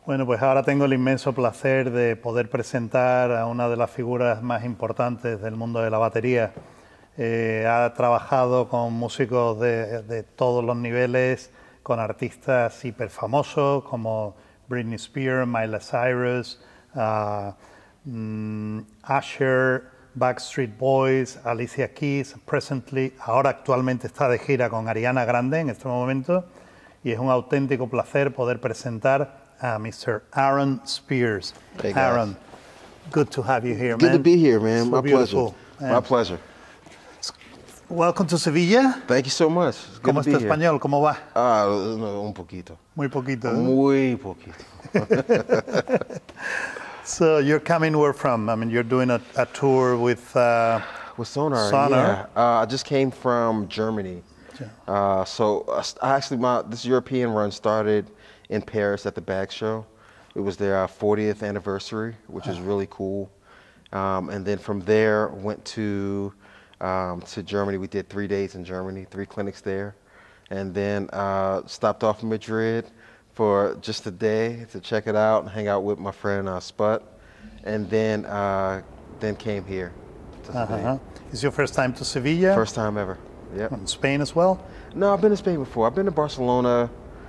Bueno, pues ahora tengo el inmenso placer de poder presentar a una de las figuras más importantes del mundo de la batería. Ha trabajado con músicos de todos los niveles, con artistas hiperfamosos como Britney Spears, Miley Cyrus, Usher, Backstreet Boys, Alicia Keys, ahora actualmente está de gira con Ariana Grande en este momento, y es un auténtico placer poder presentar a Mr. Aaron Spears. Hey guys. Aaron, good to have you here, man. Good to be here, man. So My beautiful. pleasure. My pleasure. Welcome to Sevilla. Thank you so much. It's good ¿Cómo to está be here. español? ¿Cómo va? No, un poquito. Muy poquito. Muy poquito. So you're coming where from? I mean, you're doing a tour with With Sonar, Sonar. yeah. I just came from Germany. This European run started in Paris at the Bag Show. It was their 40th anniversary, which is really cool. And then from there, went to Germany. We did 3 days in Germany, 3 clinics there. And then stopped off in Madrid for just a day to check it out and hang out with my friend Sput. And then came here to Sevilla. Is your first time to Sevilla? First time ever, yep. In Spain as well? No, I've been to Spain before. I've been to Barcelona.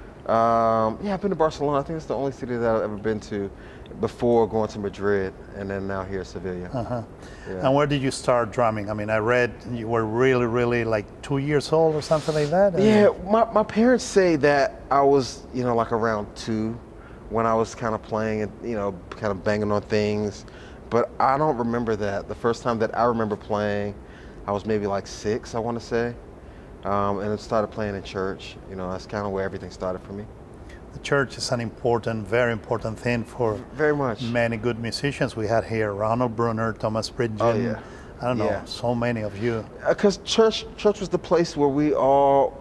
I've been to Barcelona. I think it's the only city that I've ever been to before going to Madrid, and then now here, Sevilla. Yeah. And where did you start drumming? I mean, I read you were really like 2 years old or something like that? Yeah, my parents say that I was, like around 2 when I was kind of playing and, kind of banging on things. But I don't remember that. The first time that I remember playing, I was maybe like 6, I want to say. And it started playing in church. That's kind of where everything started for me. The church is an important, very important thing for very much many good musicians we had here. Ronald Brunner, Thomas Bridgen. Oh, yeah. I don't know, so many of you. Because church was the place where we all,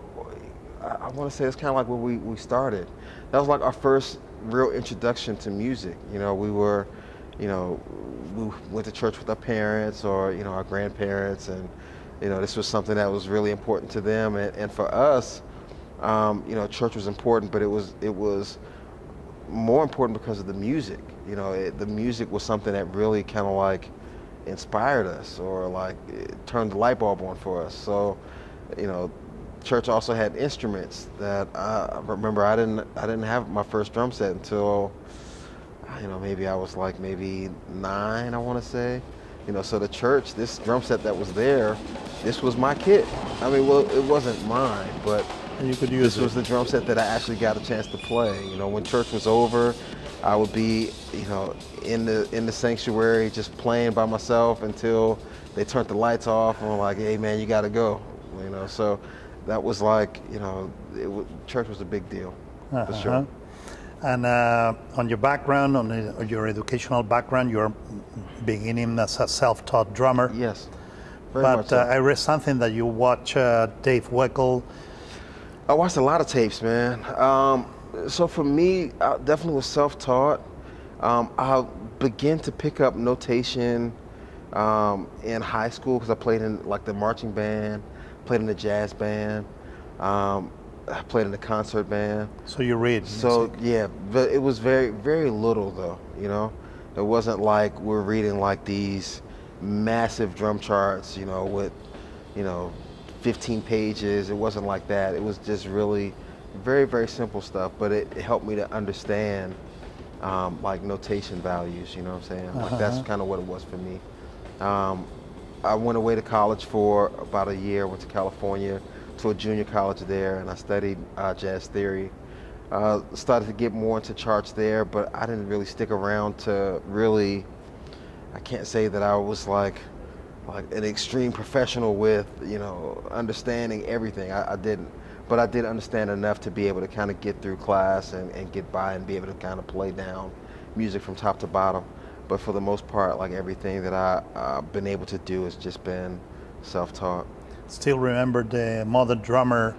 I want to say it's kind of like where we started. That was like our first real introduction to music. We were, we went to church with our parents or, our grandparents, and this was something that was really important to them, and for us, church was important, but it was more important because of the music. The music was something that really kind of like inspired us, or like it turned the light bulb on for us. So, church also had instruments that I remember. I didn't have my first drum set until maybe I was like maybe 9, I want to say. So the church, this drum set that was there, this was my kit. I mean, well, it wasn't mine, but you could use this was the drum set that I actually got a chance to play. When church was over, I would be, in the sanctuary just playing by myself until they turned the lights off, and I'm like, hey man, you got to go. So that was like, church was a big deal, for sure. And on your background, on your educational background, you're beginning as a self-taught drummer. Yes, very much so. I read something that you watch Dave Weckl. I watched a lot of tapes, man. So for me, I definitely was self-taught. I began to pick up notation in high school because I played in like the marching band, played in the jazz band. I played in the concert band. So you read music. So yeah, but it was very, very little though, It wasn't like we're reading like these massive drum charts, with, 15 pages. It wasn't like that. It was just really very, very simple stuff, but it helped me to understand like notation values, you know what I'm saying? Like that's kind of what it was for me. I went away to college for about a year, went to California, to a junior college there, and I studied jazz theory. Started to get more into charts there, but I didn't really stick around to really, I can't say that I was like an extreme professional with, understanding everything. I didn't. But I did understand enough to be able to kind of get through class and get by and be able to kind of play down music from top to bottom. But for the most part, like everything that I've been able to do has just been self-taught. Still remember the Mother Drummer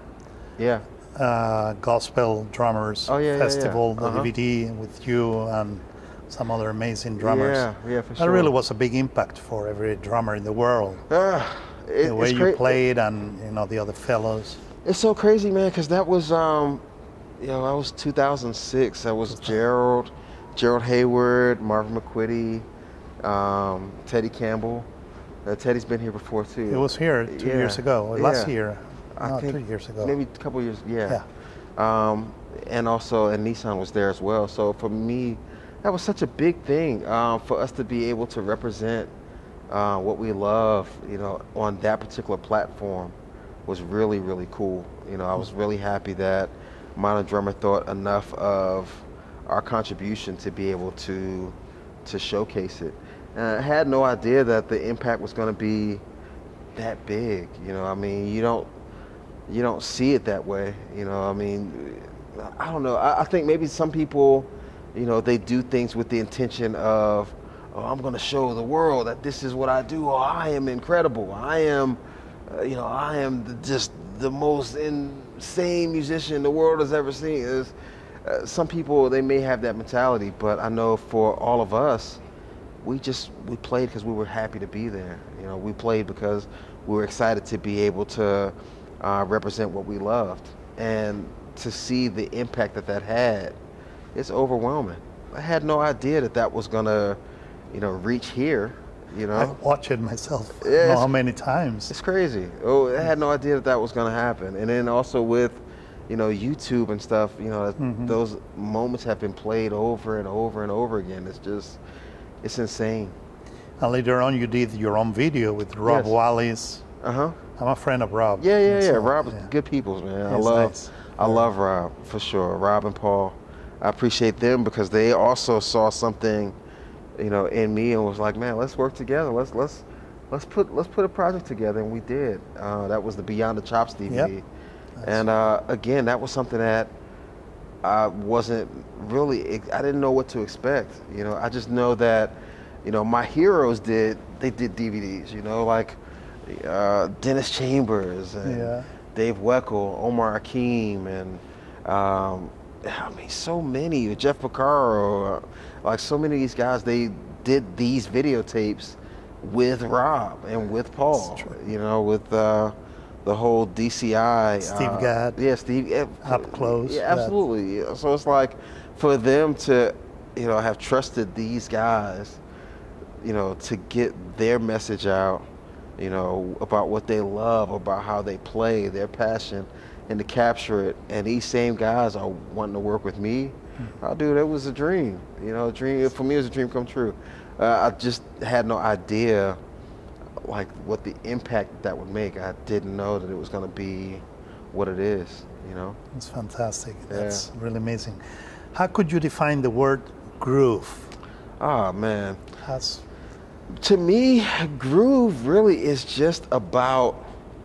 Gospel Drummers Festival, the DVD with you and some other amazing drummers. Yeah, for sure. That really was a big impact for every drummer in the world. The way you played and the other fellows. It's so crazy, man, because that was, that was 2006. That was Gerald, Gerald Hayward, Marvin McQuitty, Teddy Campbell. Teddy's been here before too. He was here 2 years ago, or last year. I think 3 years ago. maybe a couple years, and also, and Nissan was there as well. So for me, that was such a big thing for us to be able to represent what we love, you know, on that particular platform was really, really cool. You know, I was really happy that Modern Drummer thought enough of our contribution to be able to showcase it. And I had no idea that the impact was going to be that big. You know, I mean, you don't see it that way. You know, I mean, I don't know. I think maybe some people, you know, they do things with the intention of, oh, I'm going to show the world that this is what I do. Oh, I am incredible. I am, you know, I am just the most insane musician the world has ever seen. Some people, they may have that mentality, but I know for all of us, we played because we were happy to be there. You know, we played because we were excited to be able to represent what we loved, and to see the impact that had, it's overwhelming. I had no idea that was gonna, you know, reach here. You know, I've watched it myself. I don't know how many times. It's crazy. Oh, I had no idea that was gonna happen. And then also with, you know, YouTube and stuff, you know, those moments have been played over and over and over again. It's just, it's insane. And later on, you did your own video with Rob Wallace. I'm a friend of Rob. Yeah. Rob is good people, man. I love Rob for sure. Rob and Paul, I appreciate them because they also saw something, you know, in me and was like, man, let's work together. Let's put a project together, and we did. That was the Beyond the Chops DVD. And again, that was something that I wasn't really, I didn't know what to expect. You know, I just know that, you know, my heroes did DVDs, you know, like Dennis Chambers and Dave Weckl, Omar Hakim, and I mean, so many, Jeff Porcaro, like so many of these guys, they did these videotapes with Rob and with Paul, you know, with the whole DCI. Steve Gadd. Yeah, Steve. Up close. Yeah, absolutely. Yeah. So it's like, for them to, you know, have trusted these guys, you know, to get their message out, you know, about what they love, about how they play, their passion, and to capture it. And these same guys are wanting to work with me. Oh, dude, it was a dream. You know, a dream, for me, it was a dream come true. I just had no idea, like, what the impact that would make. I didn't know that it was going to be what it is, you know? It's fantastic. That's really amazing. How could you define the word groove? Oh, man. To me, groove really is just about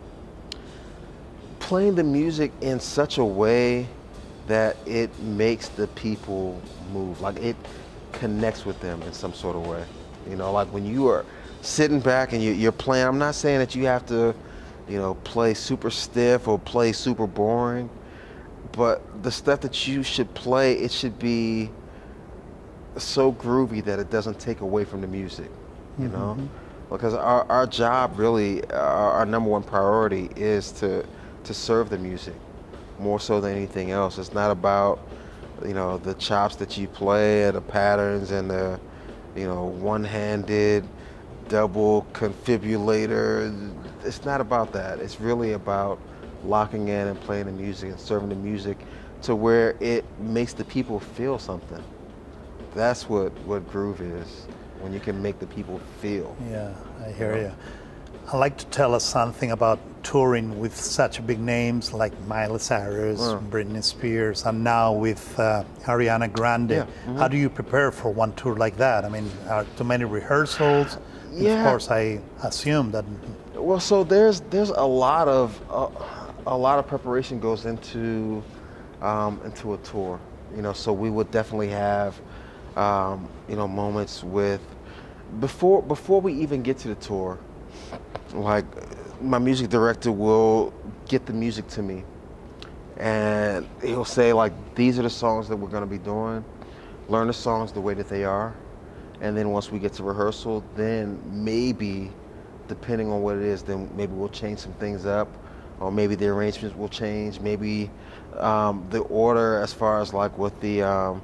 playing the music in such a way that it makes the people move. Like, it connects with them in some sort of way. You know, like when you are sitting back and you're playing, I'm not saying that you have to, you know, play super stiff or play super boring, but the stuff that you should play, it should be so groovy that it doesn't take away from the music, you know? Because our job really, our number one priority is to serve the music more so than anything else. It's not about, you know, the chops that you play, the patterns, and the, you know, one-handed double confibulator. It's not about that. It's really about locking in and playing the music and serving the music to where it makes the people feel something. That's what groove is, when you can make the people feel. Yeah, I hear you. I'd like to tell us something about touring with such big names like Miley Cyrus, Britney Spears, and now with Ariana Grande. How do you prepare for one tour like that? I mean, are too many rehearsals? Of course, I assume that. Well, so there's a lot of preparation goes into a tour. You know, so we would definitely have you know, moments with before we even get to the tour. Like, my music director will get the music to me, and he'll say, like, these are the songs that we're going to be doing. Learn the songs the way that they are, and then once we get to rehearsal, then maybe, depending on what it is, then maybe we'll change some things up, or maybe the arrangements will change. Maybe the order, as far as like what the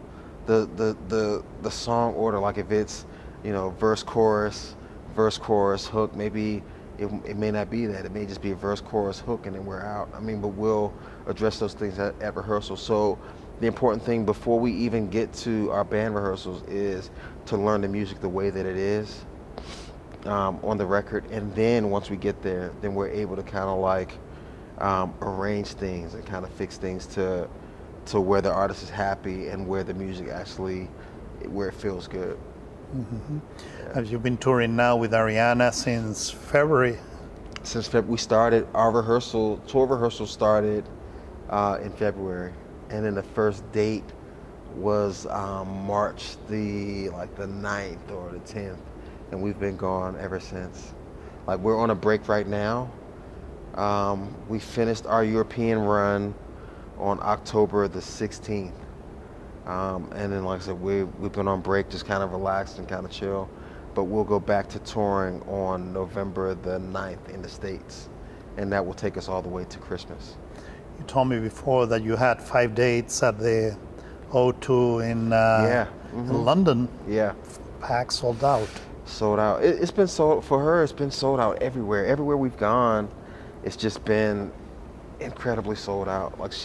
the song order. Like if it's, you know, verse, chorus, hook, maybe it may not be that. It may just be a verse, chorus, hook, and then we're out. I mean, but we'll address those things at rehearsal. So the important thing before we even get to our band rehearsals is to learn the music the way that it is on the record. And then once we get there, then we're able to kind of like arrange things and kind of fix things to where the artist is happy and where the music actually, where it feels good. Mm-hmm. Yeah. Have you been touring now with Ariana since February? Since February, we started our tour rehearsal started in February, and then the first date was March the 9th or the 10th, and we've been gone ever since. Like we're on a break right now. We finished our European run on October the 16th. And then, like I said, we've been on break, just kind of relaxed and kind of chill. But we'll go back to touring on November the 9th in the States. And that will take us all the way to Christmas. You told me before that you had 5 dates at the O2 in London. Yeah. Packed, sold out. Sold out. It's been sold, for her, it's been sold out everywhere. Everywhere we've gone, it's just been incredibly sold out. Like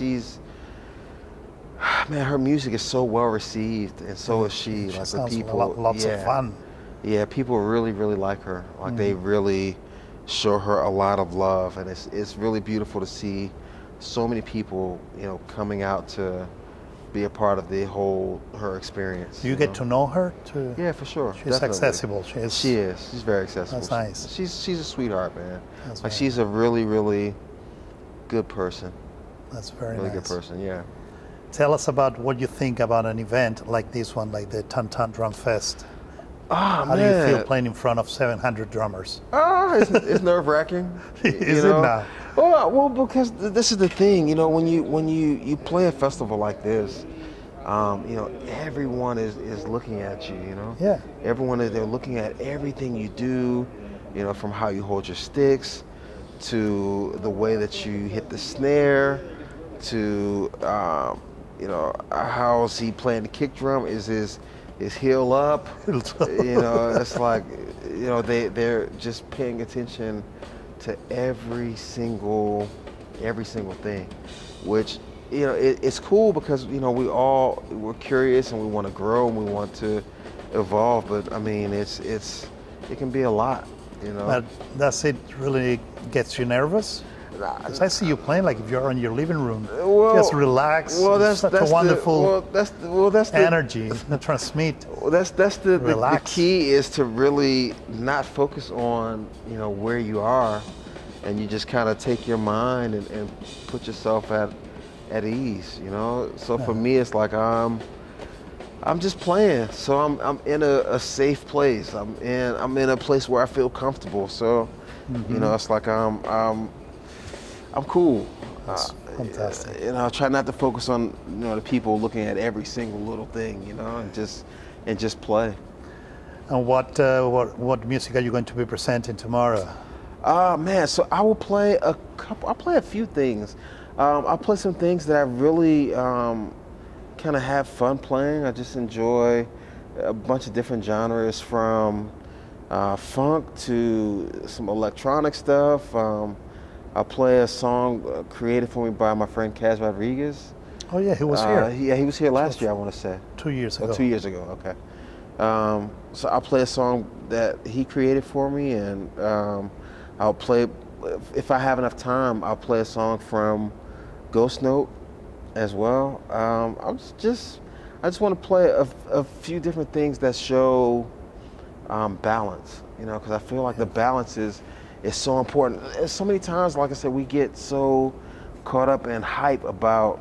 man, her music is so well received, and so is she. Like the people, lots of fun. Yeah, people really, really like her. Like they really show her a lot of love, and it's really beautiful to see so many people, you know, coming out to be a part of her experience. Do you get to know her too? Yeah, for sure. She's definitely accessible. She is. She's very accessible. That's nice. She's a sweetheart, man. That's like she's a really, really good person. That's very really nice. Good person. Yeah. Tell us about what you think about an event like this one, like the Tan Tan Drum Fest. How do you feel playing in front of 700 drummers? It's nerve-wracking. Is it now? Well, because this is the thing, you know, when you play a festival like this, you know, everyone is looking at you, you know. Yeah. They're looking at everything you do, you know, from how you hold your sticks, to the way that you hit the snare, to you know, how's he playing the kick drum? Is his heel up? You know, it's like, you know, they're just paying attention to every single thing, which, you know, it's cool because, you know, we're curious and we want to grow and we want to evolve, but I mean, it can be a lot, you know. But does it really get you nervous? Because I see you playing like if you're in your living room, just relax. Well, that's such a wonderful energy to transmit. Well, that's the key is to really not focus on, you know, where you are, and you just kind of take your mind and put yourself at ease, you know. So for me, it's like I'm just playing. So I'm in a safe place. I'm in a place where I feel comfortable. So you know, it's like I'm cool. That's fantastic. You know, I try not to focus on, you know, the people looking at every single little thing, you know, and just play. And what music are you going to be presenting tomorrow? Man, so I will play I'll play a few things. I'll play some things that I really kind of have fun playing. I just enjoy a bunch of different genres, from funk to some electronic stuff. I'll play a song created for me by my friend Kaz Rodriguez. Oh yeah, he was here. Yeah, he was here last year, I want to say. 2 years ago. 2 years ago, okay. So I'll play a song that he created for me, and I'll play, if I have enough time, I'll play a song from Ghost Note as well. I just want to play a few different things that show balance, you know, because I feel like the balance is so important. So many times, like I said, we get so caught up in hype about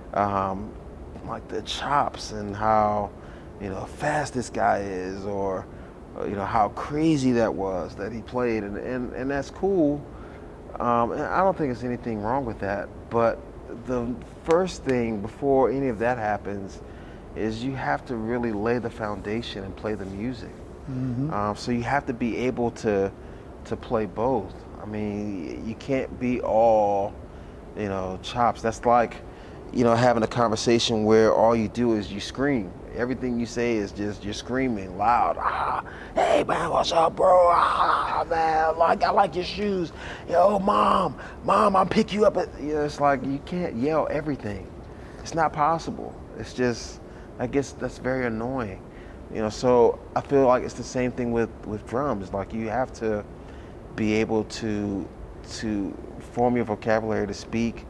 like the chops and how, you know, fast this guy is, or you know, how crazy that was that he played, and that's cool. And I don't think there's anything wrong with that, but the first thing before any of that happens is you have to really lay the foundation and play the music. So you have to be able to play both. I mean, you can't be all, you know, chops. That's like, you know, having a conversation where all you do is you scream. Everything you say is just, you're screaming loud. Hey man, what's up, bro? Man, I like your shoes. Yo, mom, I'll pick you up. It's like you can't yell everything. It's not possible. It's just, I guess that's very annoying. So I feel like it's the same thing with drums. Like you have to be able to form your vocabulary to speak,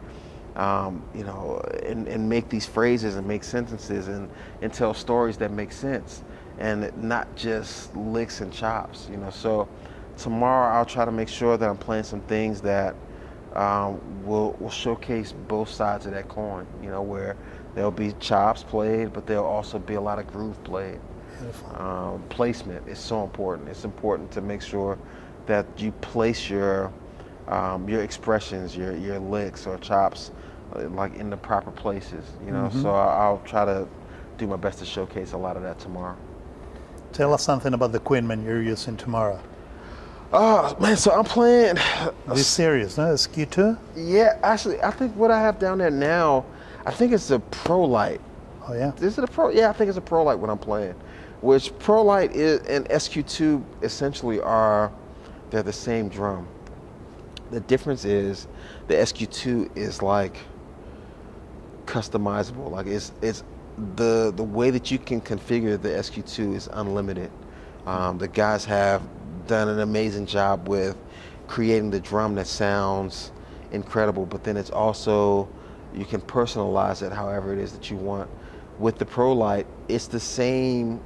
and make these phrases and make sentences and tell stories that make sense, and not just licks and chops. So tomorrow I'll try to make sure that I'm playing some things that will showcase both sides of that coin. Where there'll be chops played, but there'll also be a lot of groove played. Placement is so important. It's important to make sure that you place your expressions, your licks or chops, like in the proper places. So I'll try to do my best to showcase a lot of that tomorrow. Tell us something about the equipment you're using tomorrow. Oh man, so I'm playing this series, no? SQ2? Yeah, actually I think what I have down there now, I think it's a Pro Light. Oh yeah? Is it a Pro? Yeah, I think it's a Pro Light when I'm playing. Which Pro Light is and SQ2 essentially they're the same drum. The difference is the SQ2 is like customizable. Like it's the way that you can configure the SQ2 is unlimited. The guys have done an amazing job with creating the drum that sounds incredible, but then it's also, you can personalize it however it is that you want. With the Pro Light, it's the same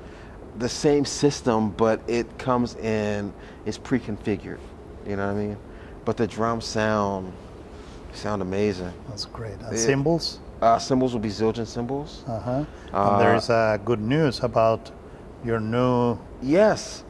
system, but it comes in, it's pre-configured. You know what I mean? But the drums sound amazing. That's great. And cymbals? Cymbals will be Zildjian cymbals. And there is good news about your new... Yes,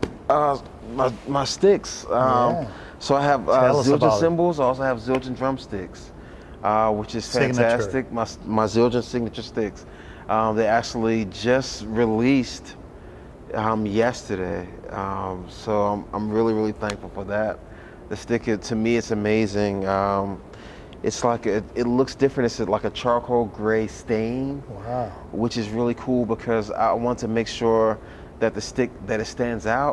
my sticks. So I have Zildjian cymbals. I also have Zildjian drumsticks, which is fantastic. Signature. My Zildjian signature sticks. They actually just released yesterday, so I'm really thankful for that. The stick, to me, it's amazing. It's like it looks different. It's like a charcoal gray stain, wow, which is really cool because I want to make sure that the stick it stands out.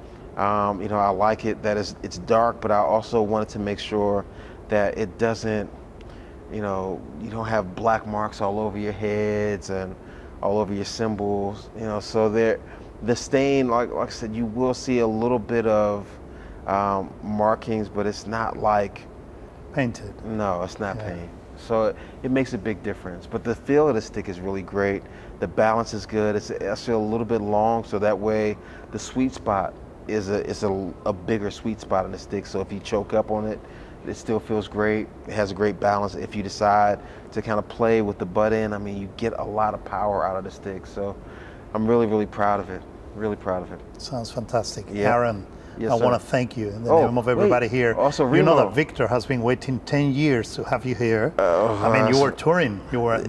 I like it that it's dark, but I also wanted to make sure that it doesn't, you don't have black marks all over your heads and all over your cymbals. So the stain, like I said, you will see a little bit of markings, but it's not like painted. No, it's not paint. So it makes a big difference. But the feel of the stick is really great. The balance is good. It's actually a little bit long, so that way the sweet spot is a bigger sweet spot in the stick. So if you choke up on it, it still feels great. It has a great balance. If you decide to kind of play with the butt end, I mean, you get a lot of power out of the stick. So I'm really proud of it. Really proud of it. Sounds fantastic. Yeah. Aaron, yes, I sir. want to thank you in the name of everybody here. Also, you know Remo. that Victor has been waiting 10 years to have you here. I mean, you were touring.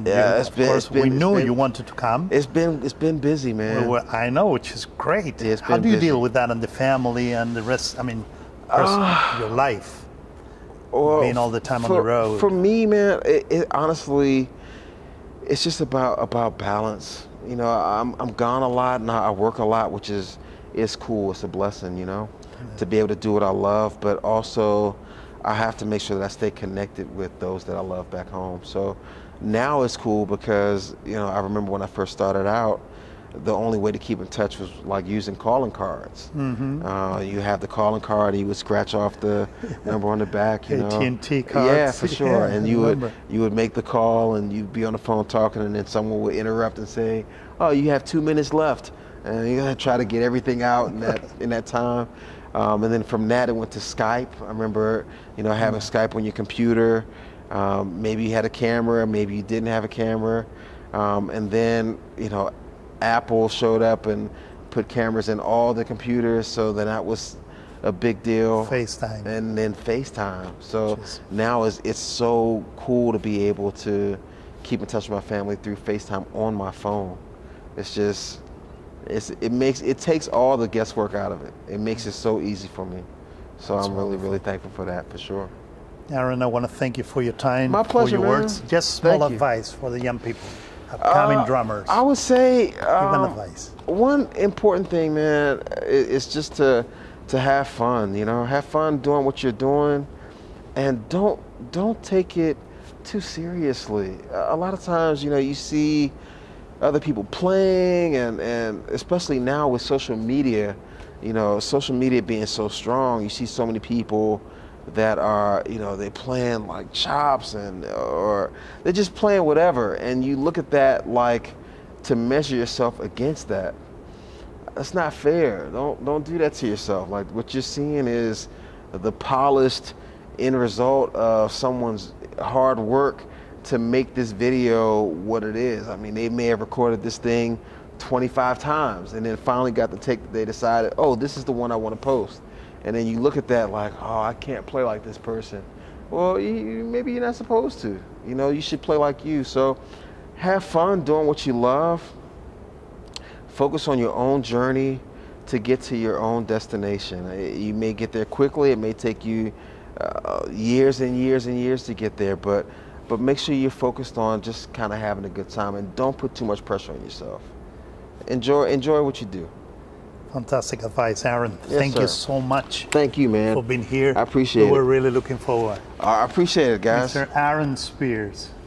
We knew you wanted to come. It's been busy, man. I know, which is great. It's How been do you busy. deal with that and the family and the rest? I mean, your life, being all the time on the road. For me, man, it honestly, it's just about balance. I'm gone a lot and I work a lot, which is cool. It's a blessing, to be able to do what I love, but also I have to make sure that I stay connected with those that I love back home. So now it's cool because, I remember when I first started out, the only way to keep in touch was like using calling cards. You have the calling card, you would scratch off the number on the back, AT&T cards. Yeah, for sure. Yeah, and you would make the call and you'd be on the phone talking, and then someone would interrupt and say, "Oh, you have 2 minutes left," and you gotta try to get everything out in that time. And then from that it went to Skype. I remember, having Skype on your computer. Maybe you had a camera, maybe you didn't have a camera, and then Apple showed up and put cameras in all the computers, so then that was a big deal. FaceTime. And then FaceTime. So now it's so cool to be able to keep in touch with my family through FaceTime on my phone. It's just, it takes all the guesswork out of it. It makes it so easy for me. So I'm really thankful for that, for sure. Aaron, I want to thank you for your time, My pleasure, for your man. words. Just small Thank you. advice for the young people. upcoming drummers? I would say Give an advice. one important thing, man, is just to have fun. You know, have fun doing what you're doing, and don't take it too seriously. A lot of times, you know, you see other people playing, and especially now with social media, you know, social media being so strong, you see so many people that are, you know, they playing like chops or they're just playing whatever, and you look at that like to measure yourself against that. That's not fair. Don't do that to yourself. Like, what you're seeing is the polished end result of someone's hard work to make this video what it is. I mean, they may have recorded this thing 25 times and then finally got the take that they decided, oh, this is the one I want to post. And then you look at that like, oh, I can't play like this person. Well, maybe you're not supposed to. You know, you should play like you. So have fun doing what you love. Focus on your own journey to get to your own destination. You may get there quickly. It may take you years and years and years to get there, but make sure you're focused on just kind of having a good time, and don't put too much pressure on yourself. Enjoy what you do. Fantastic advice, Aaron. Yes, Thank sir. you so much. Thank you, man. For being here. I appreciate it. We're really looking forward. I appreciate it, guys. Mr. Aaron Spears.